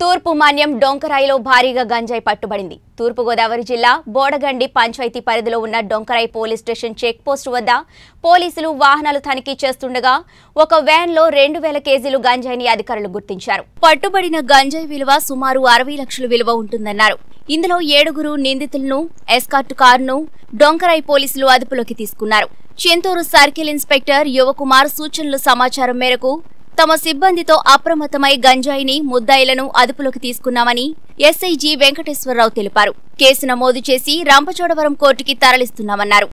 తూర్పు మాన్యం డొంకరాయిలో భారీగా గంజాయి పట్టుబడింది. తూర్పు గోదావరి జిల్లా బోడగండి పంచాయతీ పరిధిలో ఉన్న Donkarayi police station check post వద్ద పోలీసులు వాహనాలు తనిఖీ చేస్తుండగా ఒక వ్యాన్ లో 2000 కేజీలు గంజాయిని అధికారులు గుర్తించారు. పట్టుబడిన గంజాయి విలువ సుమారు 60 లక్షల విలువ ఉంటుందన్నారు. ఇందులో 7 నిందితులను ఎస్కార్ట్ కారును డొంకరాయి పోలీసులు అదుపులోకి తీసుకున్నారు. చింతూరు సర్కిల్ ఇన్స్పెక్టర్ యువకుమార్ సూచనల సమాచారం మేరకు తమ సిబ్బందితో అప్రమత్తమై గంజాయిని ముద్దాయిలను అదుపులోకి తీసుకున్నామని ఎస్ఐ జి వెంకటేశ్వరరావు తెలిపారు. కేసు నమోదు చేసి రంపచోడవరం కోర్టుకి తరలిస్తున్నామన్నారు.